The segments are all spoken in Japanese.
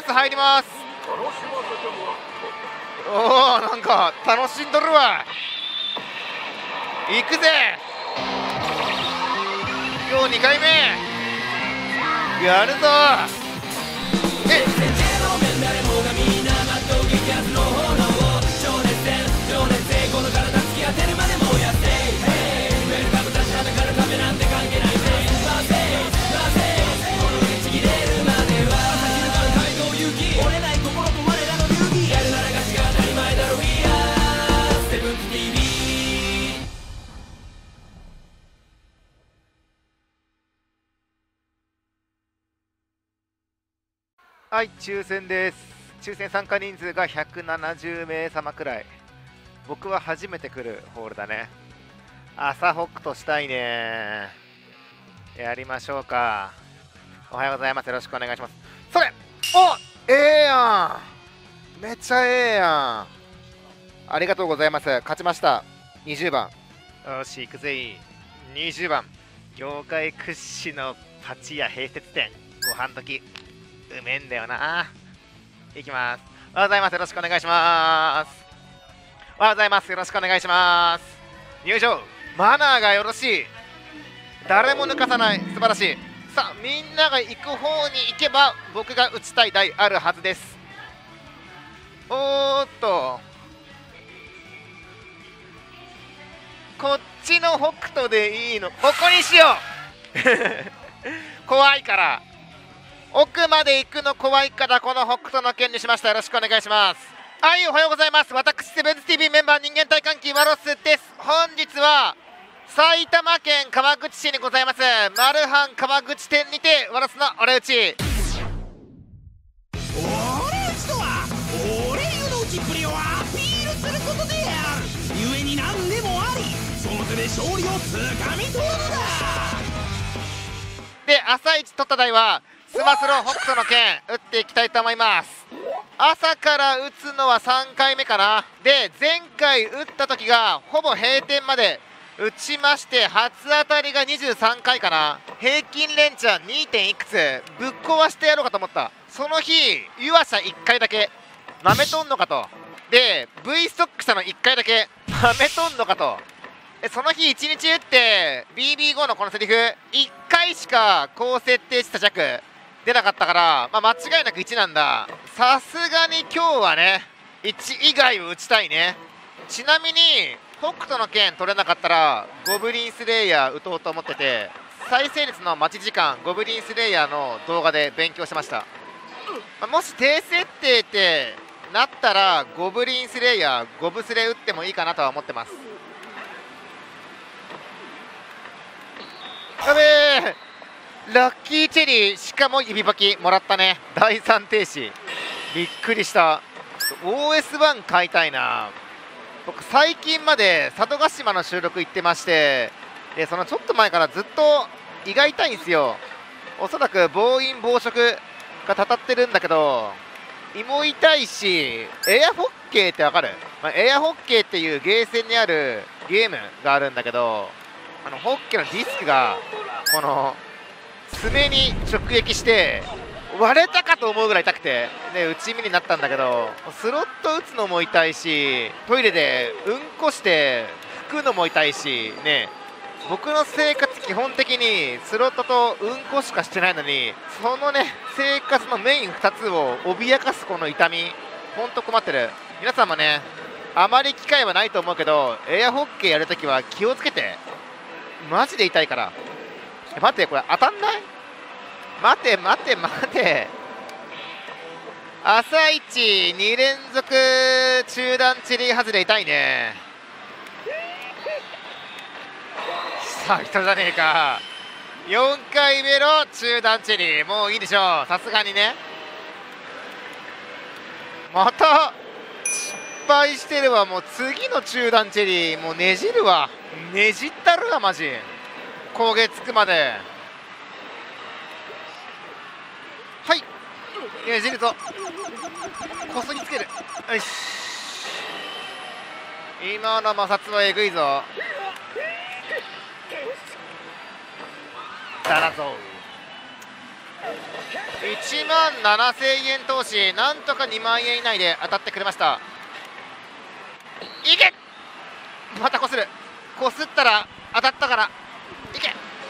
入ります。おお、なんか楽しんどるわ。行くぜ。今日2回目やるぞ。はい、抽選です。抽選参加人数が170名様くらい。僕は初めて来るホールだね。朝北斗したいね。やりましょうか。おはようございます。よろしくお願いします。それ、お、ええやん。めっちゃええやん。ありがとうございます。勝ちました。20番。よし、行くぜ。20番。業界屈指のパチ屋併設店。ご飯時。うめえんだよな。いきます。おはようございます。よろしくお願いします。おはようございます。よろしくお願いします。入場。マナーがよろしい。誰も抜かさない。素晴らしい。さあ、みんなが行く方に行けば僕が打ちたい台あるはずです。おーっと、こっちの北斗でいいの。ここにしよう怖いから、奥まで行くの怖いから、この北斗の剣にしました。よろしくお願いします。はい、おはようございます。私セブンズ TV メンバー人間体感機マロスです。本日は埼玉県川口市にございますマルハン川口店にてワロスのおれ打ち。 おれ打ちとはおれ湯の打ちっぷりをアピールすることである。故に何でもあり、その手で勝利をつかみ取るのだ。 で、朝一取った台はスマスロ北斗の剣打っていきたいと思います。朝から打つのは3回目かな。で、前回打った時がほぼ閉店まで打ちまして、初当たりが23回かな。平均連チャン 2. 点いくつぶっ壊してやろうかと思った。その日湯浅1回だけなめとんのかと。で V ストックしたの1回だけなめとんのかと。その日1日打って BB5 のこのセリフ1回しか高設定した弱出なかったから、間違いなく1なんだ。さすがに今日はね1以外を打ちたいね。ちなみに北斗の剣取れなかったらゴブリンスレイヤー打とうと思ってて、再生率の待ち時間ゴブリンスレイヤーの動画で勉強しました。もし低設定ってなったらゴブリンスレイヤーゴブスレ打ってもいいかなとは思ってます。やべえ、ラッキーチェリー、しかも指パキもらったね。第3停止びっくりした。 OS1 買いたいな。僕最近まで佐渡島の収録行ってまして、でそのちょっと前からずっと胃が痛いんですよ。おそらく暴飲暴食がたたってるんだけど、胃も痛いし、エアホッケーってわかる？エアホッケーっていうゲーセンにあるゲームがあるんだけど、ホッケーのディスクがこの爪に直撃して割れたかと思うぐらい痛くて、で打ち身になったんだけど、スロット打つのも痛いし、トイレでうんこして拭くのも痛いしね。僕の生活基本的にスロットとうんこしかしてないのに、そのね生活のメイン2つを脅かすこの痛み、ほんと困ってる。皆さんもねあまり機会はないと思うけど、エアホッケーやるときは気をつけて。マジで痛いから。待って、これ当たんない？待て待て待て。朝一2連続中段チェリー外れ痛いね。さあ来たじゃねえか。4回目の中段チェリー、もういいでしょう、さすがにね。また失敗してるわ。もう次の中段チェリーもうねじるわ。ねじったるわマジ。焦げつくまで。はい、ねじるぞ。こすりつける。よし、今の摩擦はえぐいぞ。だらぞ。 1万7000円投資、なんとか2万円以内で当たってくれました。いけ、またこする、こすったら当たったから、いけ、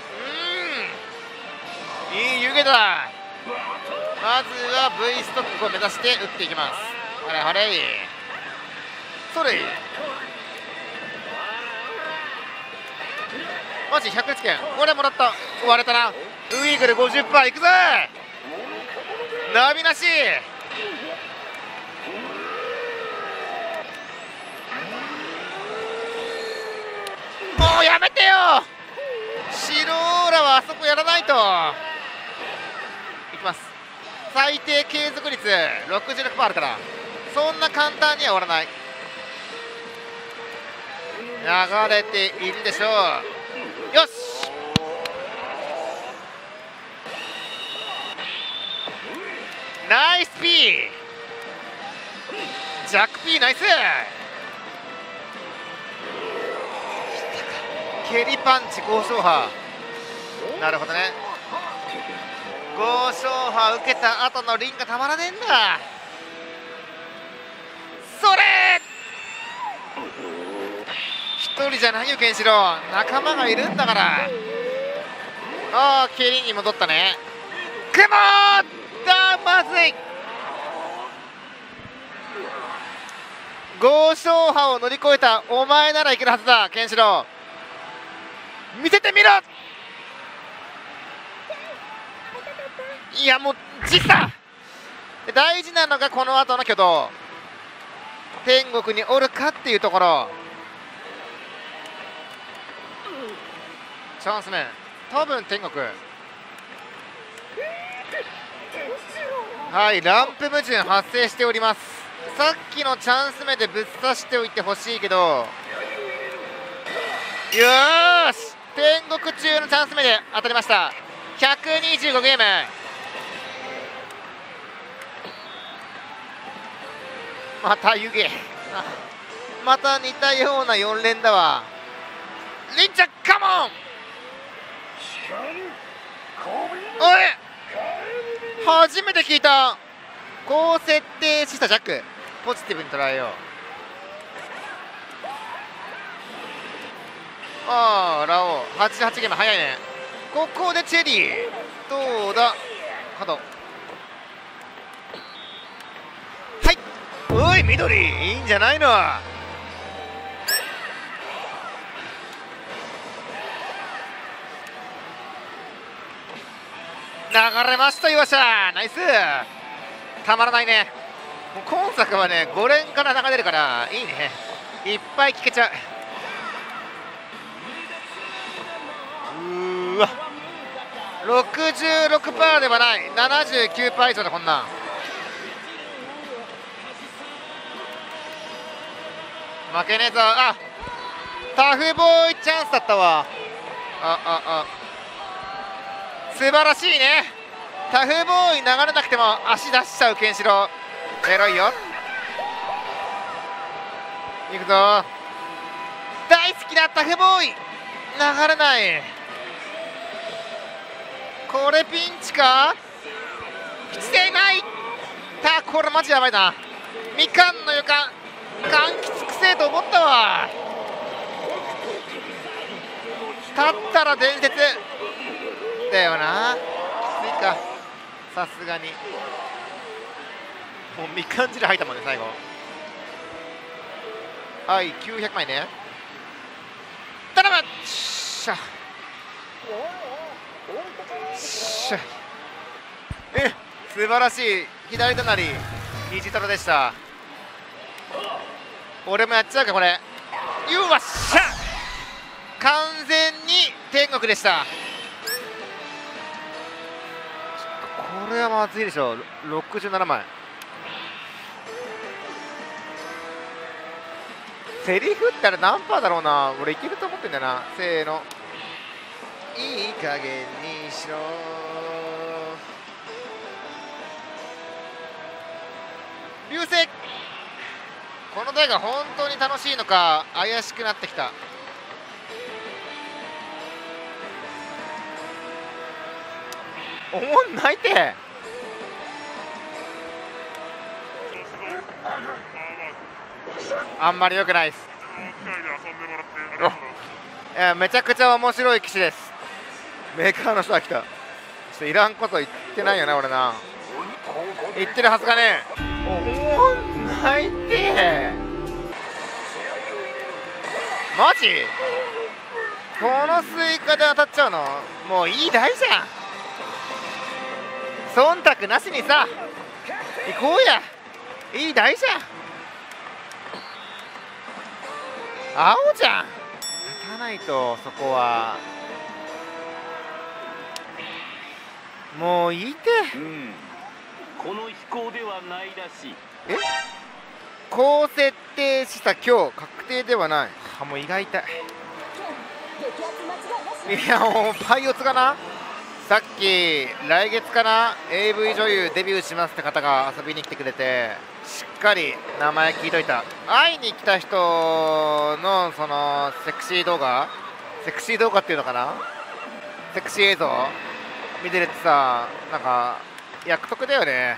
いい湯気だ。まずは V ストップを目指して打っていきます。ほれほれ、それ、マジ100列券、これもらった、割れたな。ウイーグル 50% いくぜ、ナビなし。もうやめてよ、シローラはあそこやらないと。いきます。最低継続率 66% あるから、そんな簡単には終わらない。流れているでしょう。よし、ナイス P、 ジャック P ナイス。蹴りパンチゴーショーハー、なるほどね。ゴーショーハー受けた後のリンがたまらねえんだ。それ一人じゃないよケンシロウ、仲間がいるんだから。ああ、蹴りに戻ったね。くもーだ、まずい。ゴーショーハーを乗り越えたお前ならいけるはずだ。ケンシロウ見せてみろ。いやもう実さ、大事なのがこの後の挙動、天国におるかっていうところ。チャンス面、多分天国。はい、ランプ矛盾発生しております。さっきのチャンス目でぶっ刺しておいてほしいけど、よーし、天国中のチャンス目で当たりました。125ゲーム。また湯気、また似たような4連だわ。リンちゃんカモン。おい、初めて聞いた。高設定したジャック、ポジティブに捉えよう。ああ、ラオウ88ゲーム早いね。ここでチェリーどうだ、角、はい、おい緑、いいんじゃないの。流れましたよっしゃ、ナイス。たまらないね。もう今作はね5連から流れるからいいね、いっぱい聞けちゃう。うーわ、66% ではない、79% 以上だ。こんなん負けねえぞ。あ、タフボーイチャンスだったわ。素晴らしいね。タフボーイ流れなくても足出しちゃうケンシロウ、エロいよ。いくぞ、大好きなタフボーイ、流れない。これピンチか、きついない。これマジやばいな。みかんの予感、柑橘くせえと思ったわ。立ったら伝説だよな。きついか、さすがに。もうみかん汁入ったもんね最後。はい、900枚ね。頼む、しゃしゃ、素晴らしい左隣虹太郎でした。俺もやっちゃうかこれ。よっしゃ、完全に天国でした。これはまずいでしょ。67枚。セリフってあれ何パーだろうな。俺いけると思ってんだよな。せーの、いい加減にしろ。流星、この台が本当に楽しいのか怪しくなってきた。おもんないて。 あんまり良くないです。いやめちゃくちゃ面白い機種です。メーカーの人が来た。ちょっといらんこと言ってないよな俺な。言ってるはずがねえ。おお泣いてマジこのスイカで当たっちゃうのもういい台じゃん。忖度なしにさ行こうや。いい台じゃん。青じゃん。立たないとそこはもういいて、 この飛行ではないらしい。 え高設定示唆今日確定ではない。あもう胃が痛い。いやもうパイオツがなさっき来月かな AV 女優デビューしますって方が遊びに来てくれてしっかり名前聞いといた。会いに来た人のそのセクシー動画っていうのかなセクシー映像見てるってさなんか役得だよね。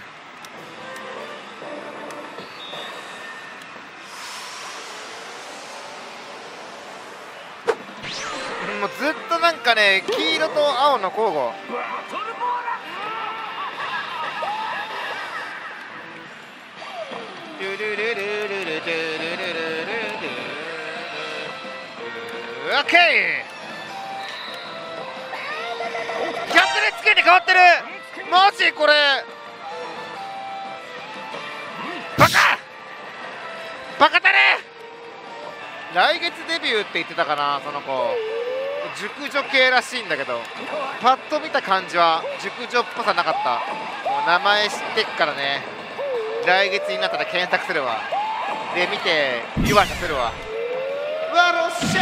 もうずっとなんかね黄色と青の交互。ルルルルルルルルルルルオッケー。逆でつけて変わってる。マジこれバカだね。来月デビューって言ってたかなその子。熟女系らしいんだけどパッと見た感じは熟女っぽさなかった。もう名前知ってっからね来月になったら検索するわ。で見て言わさせるわ。うわろっしゃ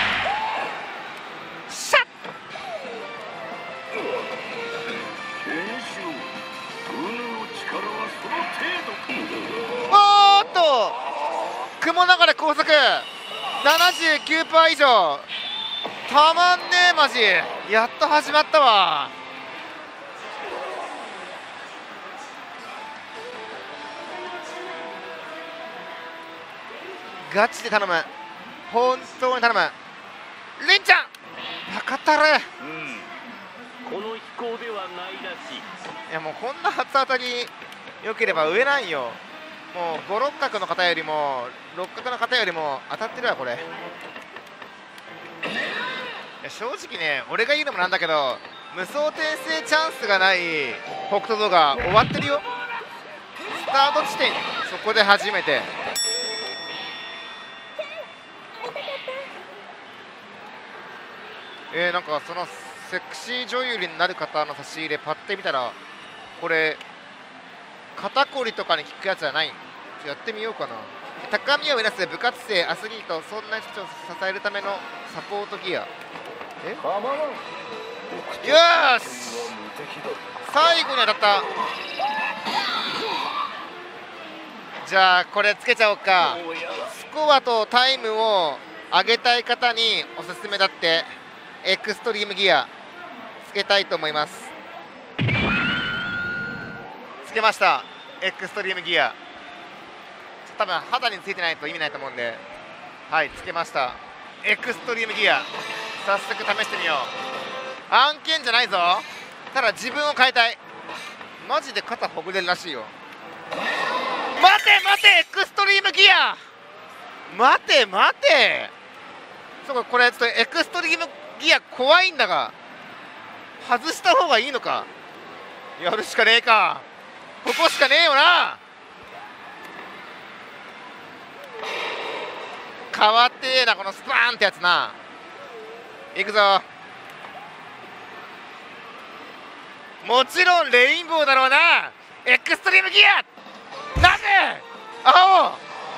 シャッ。おーっと雲流れ高速 79% 以上たまんねえマジ。やっと始まったわ。ガチで頼む本当に頼む。レンちゃんバカたれ。 この飛行ではないらしい。 いやもうこんな初当たり良ければ上ないよ。もう5六角の方よりも六角の方よりも当たってるわこれ。正直ね俺が言うのもなんだけど無双転生チャンスがない北斗道が終わってるよ。スタート地点そこで初めてなんかそのセクシー女優になる方の差し入れパッて見たらこれ肩こりとかに効くやつじゃない。やってみようかな。高みを目指す部活生アスリートそんな人を支えるためのサポートギア。よーし最後に当たった。じゃあこれつけちゃおうか。スコアとタイムを上げたい方におすすめだってエクストリームギアつけたいと思います。つけましたエクストリームギア。多分肌についてないと意味ないと思うんではいつけましたエクストリームギア。早速試してみよう。案件じゃないぞ。ただ自分を変えたい。マジで肩ほぐれるらしいよ。待て待てエクストリームギア待て待て。そうかこれちょっとエクストリームギア怖いんだが外した方がいいのか。やるしかねえか。ここしかねえよな。変わってえなこのスパーンってやつな。いくぞ。もちろんレインボーだろうな。エクストリームギアなぜ青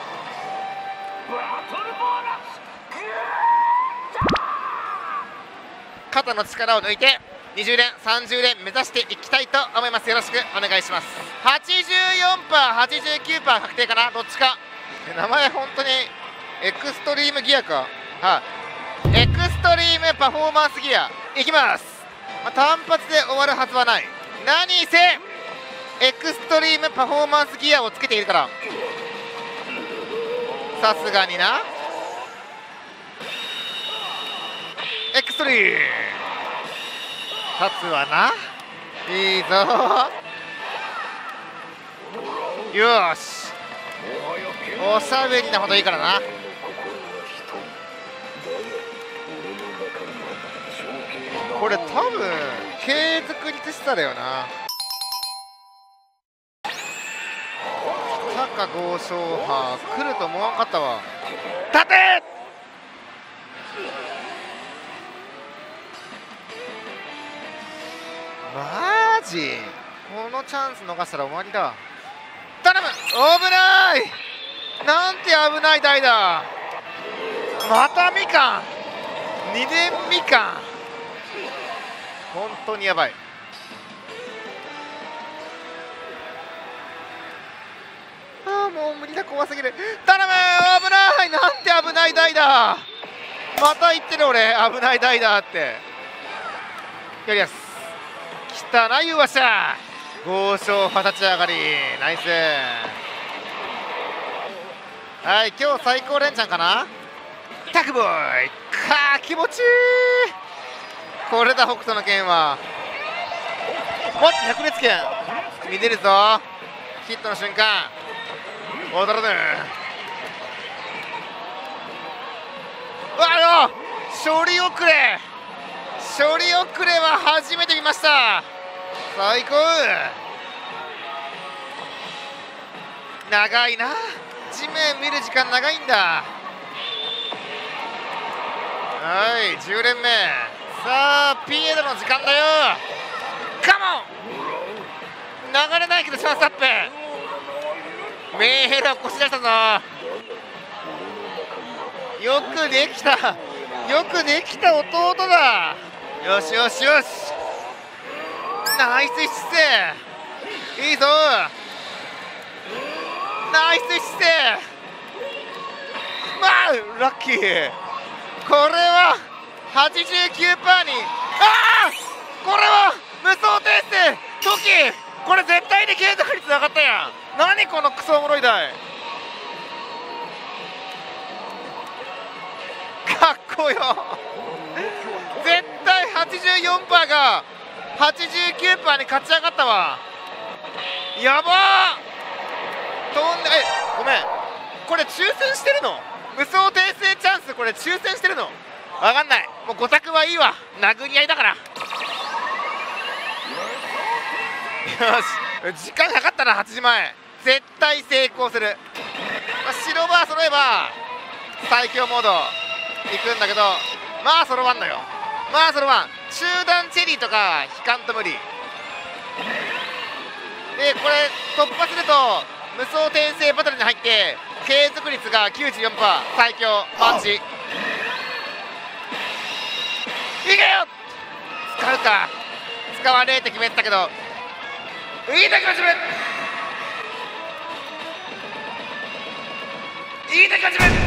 肩の力を抜いて20連30連目指していきたいと思います。よろしくお願いします。 84%89% 確定かなどっちか。名前本当にエクストリームギアか。エクストリームパフォーマンスギアいきます。単発で終わるはずはない。何せエクストリームパフォーマンスギアをつけているからさすがにな。エクストリー立つわな。いいぞ。よし、おしゃべりなほどいいからな。これ多分継続率しただよな。高豪勝派来ると思わんかったわ。立て。マジこのチャンス逃したら終わりだ。頼む。危ない。なんて危ない台だ。またみかん2年みかん、本当にやばい。もう無理だ、怖すぎる。頼む。危ない。なんて危ない台だ。また言ってる俺、危ない台だってやりやす。汚いわしゃ。豪勝派立ち上がりナイス。はい、今日最高連チャンかな。タクボーイかー、気持ちいい。これだ北斗の拳は。もっと百裂拳見れるぞ。ヒットの瞬間踊らぬ。処理遅れ。処理遅れは初めて見ました。最高。長いな。地面見る時間長いんだ。はい、10連目。さあピエロの時間だよ。カモン。流れないけどチャンスアップ。メーヘラ腰出したぞ。よくできた。よくできた弟だ。よしよしよし。ナイス姿勢。いいぞ。ナイス姿勢。まあラッキー。これは 89% に。これは無双転生時。これ絶対に継続率なかったやん。何このクソおもろい台。かっこよ。絶対 84% が 89% に勝ち上がったわ。やばー。飛んで、ごめん、これ抽選してるの？無双転生チャンス、これ抽選してるの？わかんない。もう5択はいいわ。殴り合いだから。よし、時間かかったな。8時前絶対成功する。白バー揃えば最強モード行くんだけど、まあ揃わんのよ。まあ揃わん。中段チェリーとか引かんと無理で、これ突破すると無双転生バトルに入って継続率が 94%。 最強パンチ。いけよ。使うか使わねえって決めてたけど、いいだけは自分。いいだけは自分。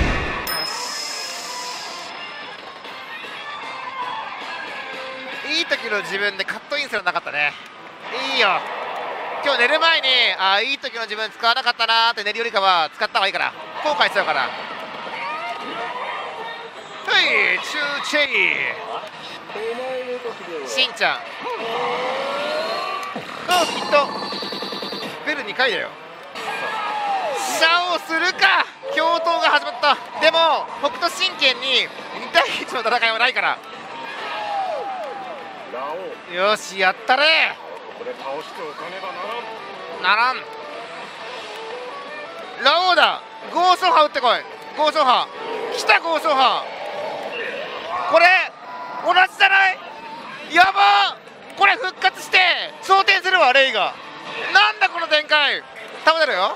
いい時の自分でカットインすらなかったね。いいよ。今日寝る前にいい時の自分使わなかったなーって寝るよりかは使った方がいいから、後悔しちゃうから。はい、チューチェイしんちゃんきっとベル2回だよ。シャオするか。共闘が始まった。でも北斗神拳に2対1の戦いはないから。よし、やったれ。 これ倒しておかねばならん。ラオウだ。豪勝派打ってこい。豪勝派来た。豪勝派これ同じじゃない。やばー。これ復活して昇天するわレイが。なんだこの展開。倒れるよ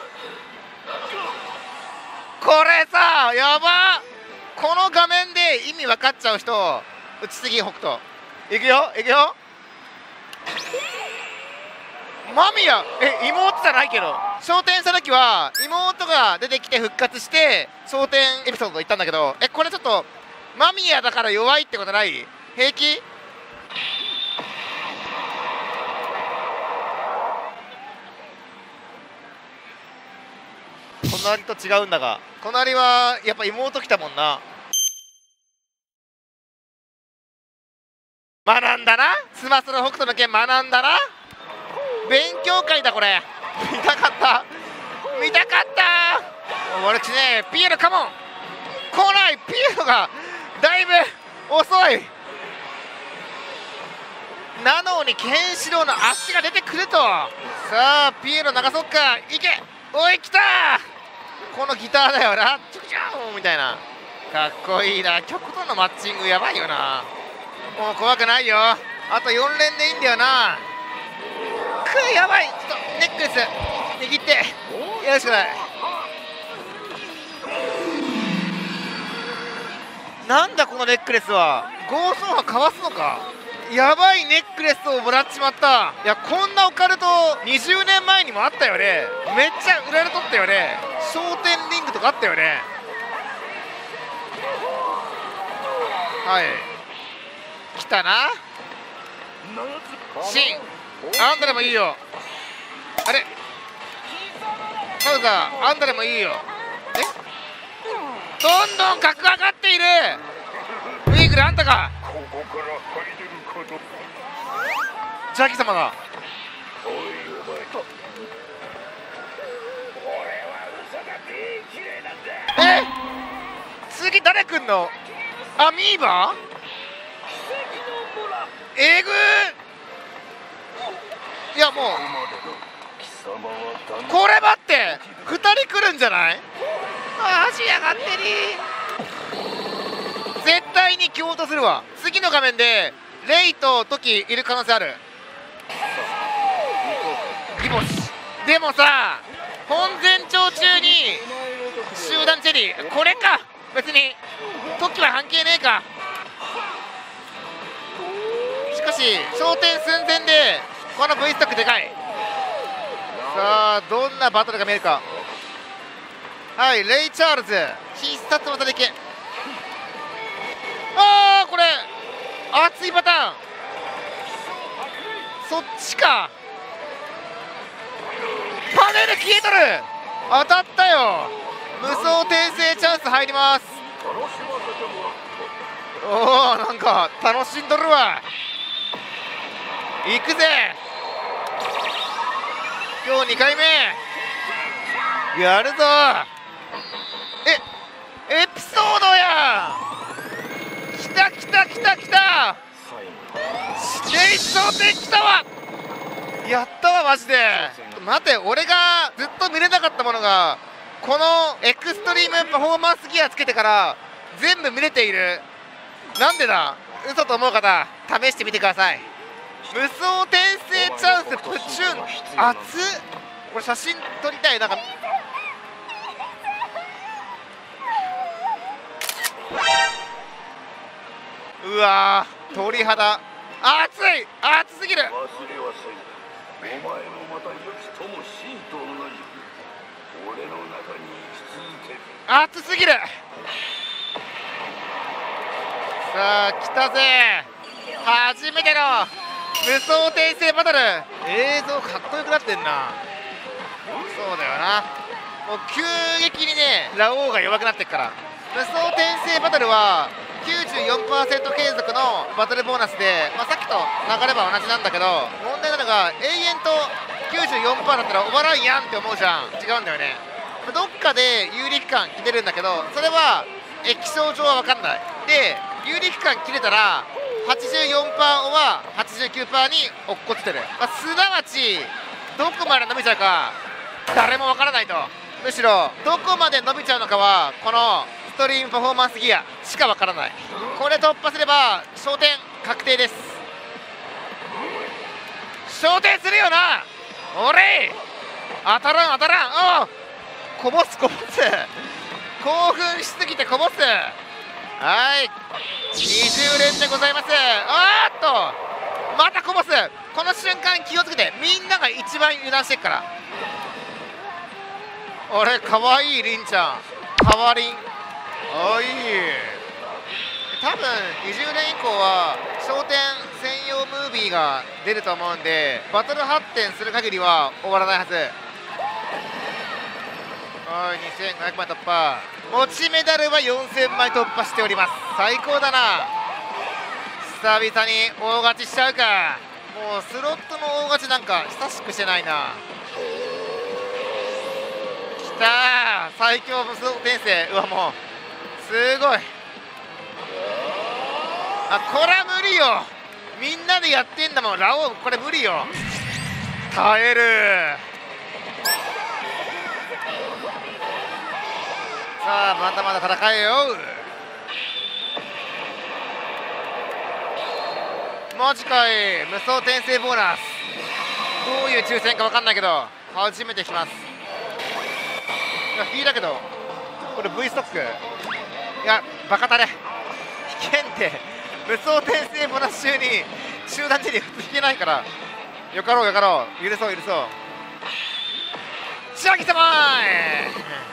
これさ。やばー。この画面で意味分かっちゃう人打ちすぎ。北斗いくよいくよ。マミヤ妹じゃないけど、昇天した時は妹が出てきて復活して昇天エピソード言ったんだけど、これちょっとマミヤだから弱いってことない？平気？ 隣と違うんだが、隣はやっぱ妹来たもんな。学んだな、スマスの北斗の拳学んだな。勉強会だこれ。見たかった見たかった。俺ね、ピエロカモン来ない。ピエロがだいぶ遅い。なのにケンシロウの足が出てくると。さあピエロ流そっか。いけ、おい来た。このギターだよな、チュクチューみたいな。かっこいいな。曲とのマッチングやばいよな。もう怖くないよ。あと4連でいいんだよな。やばい。ちょっとネックレス握ってやるしかない。なんだこのネックレスは。ゴーソーがかわすのか。やばいネックレスをもらっちまった。いや、こんなオカルト20年前にもあったよね。めっちゃ売られとったよね。商店リングとかあったよね。はい、来たな。シンあんたでもいいよ。あれサウザーあんたでもいいよ。どんどん格上がっている。ウィーグルあんたか。ジャキ様だ。次誰来んの。アミーバえぐー。いやもうこれ待って、2人来るんじゃない。足上がってり。絶対に共闘するわ。次の画面でレイとトキいる可能性ある。ギボシでもさ、本前兆中に集団チェリーこれか。別にトキは関係ねえか。しかし焦点寸前でこの V スタックでかい。さあどんなバトルが見えるか。はい、レイ・チャールズ必殺技でいけ。ああこれ熱いパターン。そっちか。パネル消えとる。当たったよ。無双転生チャンス入ります。おおなんか楽しんどるわ。行くぜ。今日2回目やるぞ。エピソードや。来た来た来た来た。レイ頂点来たわ。やったわマジで。待て、俺がずっと見れなかったものがこのエクストリームパフォーマンスギアつけてから全部見れている。なんでだ。嘘と思う方試してみてください。無双転生チャンスプチューン熱っ。これ写真撮りたい。なんかうわー鳥肌熱い。熱すぎる。お前もまた良き友シーと同じく俺の中に生き続ける。熱すぎる。さあ来たぜ。初めての無双転生バトル。映像かっこよくなってんな。そうだよな。もう急激にねラオウが弱くなってっから。無双転生バトルは 94% 継続のバトルボーナスで、さっきと流れは同じなんだけど、問題なのが永遠と 94% だったらお笑いやんって思うじゃん。違うんだよね。どっかで有利期間切れるんだけど、それは液晶上は分かんない。で有利期間切れたら 84% は 89% に落っこちてる。すなわちどこまで伸びちゃうか誰も分からないと。むしろどこまで伸びちゃうのかはこのストリームパフォーマンスギアしか分からない。これ突破すれば昇天確定です。昇天するよな。おれ当たらん当たらん。おこぼすこぼす。興奮しすぎてこぼす。はい20連でございます。あーっとまたこぼす。この瞬間気をつけて。みんなが一番油断してっから。俺かわいいりんちゃんかわりん。あいい。多分20年以降は商店専用ムービーが出ると思うんで、バトル発展する限りは終わらないはず。 はい、2500枚突破。持ちメダルは4000枚突破しております。最高だな。久々に大勝ちしちゃうか。もうスロットの大勝ちなんか久しくしてないな。きたー、最強武装転生。うわ、もうすごい。あ、こら無理よ。みんなでやってんだもん。ラオウこれ無理よ。耐える。さあ、まだまだ戦えよ。マジかい。無双転生ボーナス。どういう抽選か分かんないけど初めて来ます。いや、引いたけどこれ V ストック。いや、バカタレ引けんって。無双転生ボーナス中に集団手に普通引けないから。よかろうよかろう。許そう許そう。仕上げたまーい。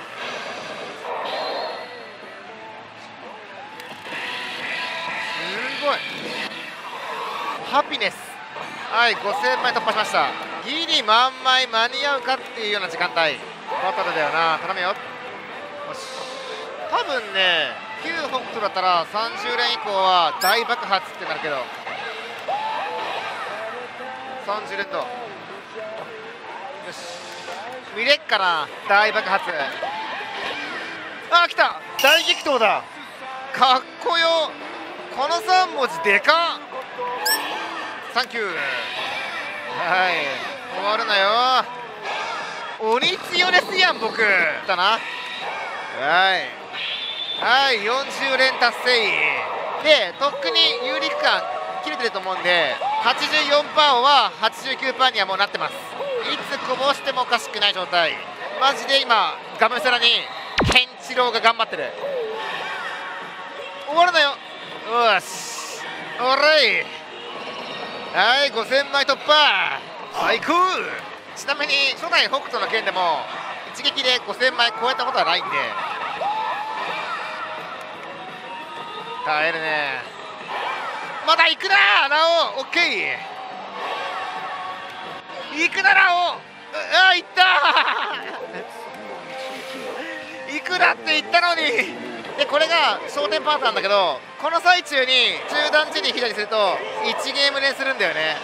すごい。ハピネス。はい、5000枚突破しました。ギリ満枚間に合うかっていうような時間帯。バトルだよな。頼むよ。よし。多分ね、旧北斗だったら30連以降は大爆発ってなるけど、30連と。よし。見れっかな、大爆発。あ、来た。大激闘だ。かっこよ。この3文字でかっ。サンキュー。はい、終わるなよ。鬼強ですやん僕だな。はいはい、40連達成で、とっくに有利区間切れてると思うんで、84%は89%にはもうなってます。いつこぼしてもおかしくない状態。マジで今がむしゃらにケンチロウが頑張ってる。終わるなよ。よし、おらい。はい、5000枚突破。最高。ちなみに初代北斗の剣でも一撃で5000枚超えたことはないんで耐えるね。まだ行くなラオウ。オッケー、行くなラオウ。あ、行ったー行くなって言ったのに。で、これが焦点パートなんだけど、この最中に中段地に左すると1ゲーム連するんだよね。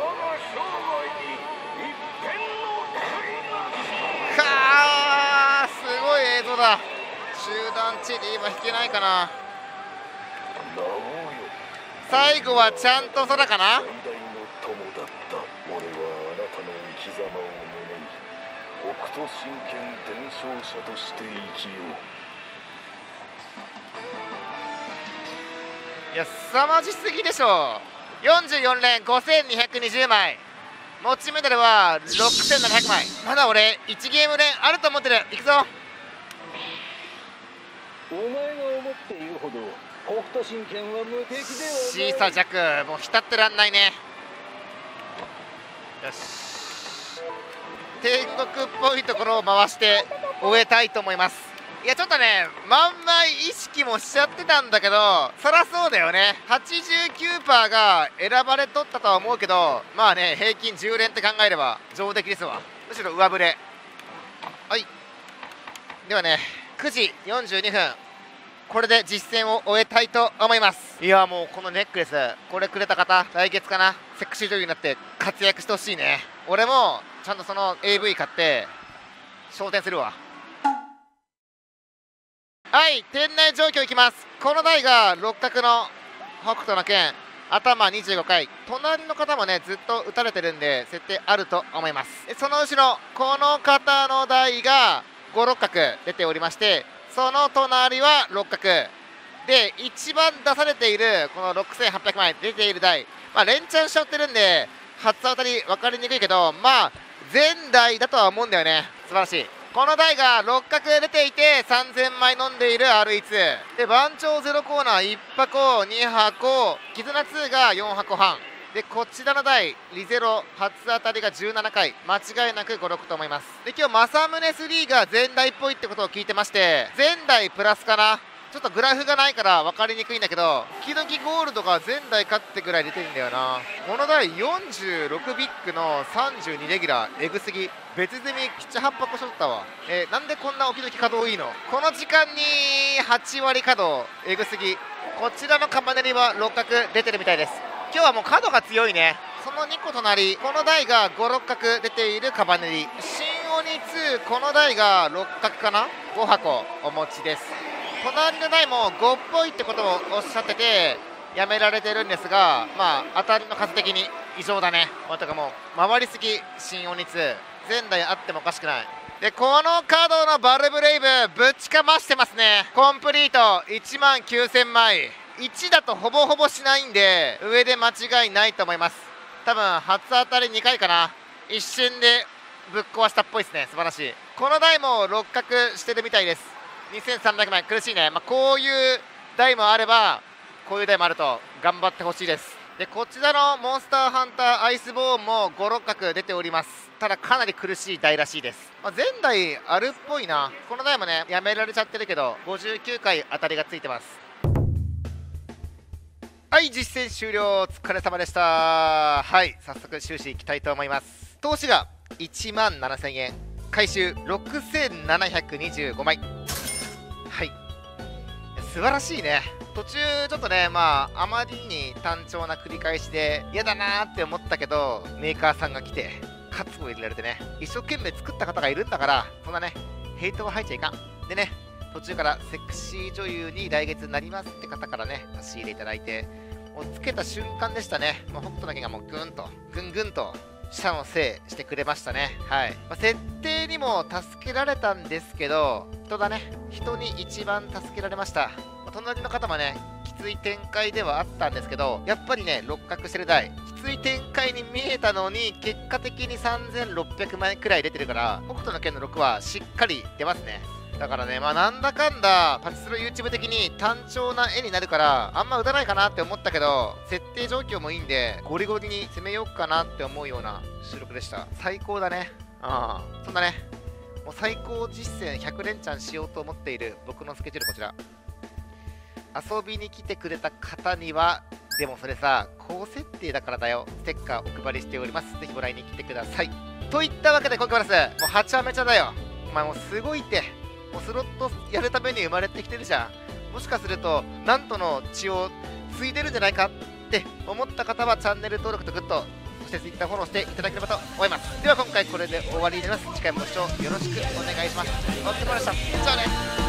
かー、すごい映像だ。中段地で今引けないかな。最後はちゃんと空かな。いや、凄まじすぎでしょ。44連5220枚、持ちメダルは6700枚。まだ俺1ゲーム連あると思ってる。いくぞ。 お前が思っているほど北斗神拳は無敵ではない。 シーサ弱、もう浸ってらんないね。よし、天国っぽいところを回して終えたいと思います。いや、ちょっとね、満枚意識もしちゃってたんだけど、そらそうだよね。89% が選ばれとったとは思うけど、まあね、平均10連って考えれば上出来ですわ。むしろ上振れ。はい、ではね、9時42分、これで実戦を終えたいと思います。いや、もうこのネックレス、これくれた方来月かな、セクシー女優になって活躍してほしいね。俺もちゃんとその AV 買って昇天するわ。はい、店内状況いきます。この台が六角の北斗の拳、頭25回。隣の方もね、ずっと打たれてるんで設定あると思います。その後ろ、この方の台が5六角出ておりまして、その隣は六角で、一番出されているこの6800枚出ている台、まあ連チャンしちゃってるんで初当たり分かりにくいけど、まあ全台だとは思うんだよね。素晴らしい。この台が六角で出ていて3000枚飲んでいる RE2 で、番長0コーナー1箱2箱、絆2が4箱半で、こちらの台リゼロ初当たりが17回、間違いなく56と思います。で、今日政宗3が全台っぽいってことを聞いてまして、全台プラスかな。 ちょっとグラフがないから分かりにくいんだけど、時々ゴールドが前代かってぐらい出てるんだよな。この台46ビッグの32レギュラー、エグすぎ。別積み7、8箱しとったわ。なんでこんな時々稼働いいの。この時間に8割稼働、エグすぎ。こちらのカバネリは6角出てるみたいです。今日はもう角が強いね。その2個隣、この台が5、6角出ているカバネリ。新鬼2、この台が6角かな、5箱お持ちです。隣の台も5っぽいってことをおっしゃっててやめられてるんですが、まあ当たりの数的に異常だね。とかもう回りすぎ。新鬼2前台あってもおかしくない。でこのカードのバルブレイブぶちかましてますね。コンプリート1万9000枚、1だとほぼほぼしないんで上で間違いないと思います。多分初当たり2回かな、一瞬でぶっ壊したっぽいですね。素晴らしい。この台も6角してるみたいです。2300枚苦しいね。こういう台もあればこういう台もあると頑張ってほしいです。でこちらのモンスターハンターアイスボーンも5、6角出ております。ただかなり苦しい台らしいです。前台あるっぽいな。この台もねやめられちゃってるけど59回当たりがついてます。はい、実践終了、お疲れ様でした。はい、早速収支いきたいと思います。投資が1万7000円、回収6725枚。はい、素晴らしいね。途中ちょっとね、あまりに単調な繰り返しで嫌だなーって思ったけど、メーカーさんが来てカツを入れられてね、一生懸命作った方がいるんだから、そんなねヘイトは入っちゃいかんでね。途中からセクシー女優に来月になりますって方からね差し入れいただいて、もうつけた瞬間でしたね。北斗の拳がもうぐんぐんと下のせいしてくれましたね。はい、設定にも助けられたんですけど、人だね、人に一番助けられました。隣の方もねきつい展開ではあったんですけど、やっぱりね六角してる台きつい展開に見えたのに、結果的に3600枚くらい出てるから、北斗の拳の6はしっかり出ますね。だからね、なんだかんだパチスロ YouTube 的に単調な絵になるからあんま打たないかなって思ったけど、設定状況もいいんでゴリゴリに攻めようかなって思うような収録でした。最高だね。そんなね、もう最高実践100連チャンしようと思っている僕のスケジュールこちら。遊びに来てくれた方には、でもそれさ高設定だからだよ、ステッカーお配りしております。ぜひもらいに来てください。といったわけで今回はです、もうはちゃめちゃだよ。お前もうすごいって、もうスロットやるために生まれてきてるじゃん。もしかするとなんとの血を継いでるんじゃないかって思った方はチャンネル登録とグッド、そして Twitter フォローしていただければと思います。では今回これで終わりになります。次回もご視聴よろしくお願いします。お疲れ様でした。じゃあね。